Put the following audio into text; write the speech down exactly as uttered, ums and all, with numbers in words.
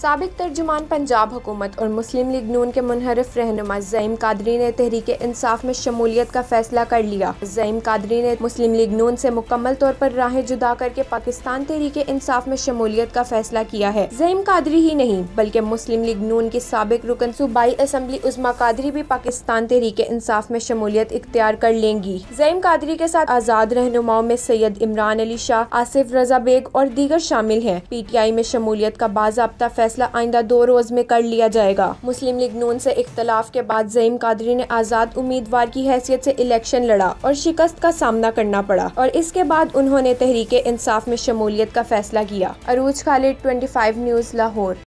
سابق ترجمان پنجاب حکومت اور مسلم لیگ نون کے منحرف رہنما زعیم قادری نے تحریک انصاف میں شمولیت کا فیصلہ کر لیا۔ زعیم قادری نے مسلم لیگ نون سے مکمل طور پر راہیں جدا کر کے پاکستان تحریک انصاف میں شمولیت کا فیصلہ کیا ہے۔ زعیم قادری ہی نہیں بلکہ مسلم لیگ نون کی سابق رکن صوبائی اسمبلی عظمیٰ قادری بھی پاکستان تحریک انصاف میں شمولیت اختیار کر لیں گی۔ زعیم قادری کے ساتھ آزاد رہنماؤں میں سید عمران علی شاہ، آصف رضا بیگ اور دیگر شامل ہیں۔ پی ٹی آئی میں شمولیت کا باضابطہ فیصلہ آئندہ دو روز میں کر لیا جائے گا۔ مسلم لیگ نون سے اختلاف کے بعد زعیم قادری نے آزاد امیدوار کی حیثیت سے الیکشن لڑا اور شکست کا سامنا کرنا پڑا، اور اس کے بعد انہوں نے تحریک انصاف میں شمولیت کا فیصلہ کیا۔ Urooj Khalid, twenty five news, Lahore.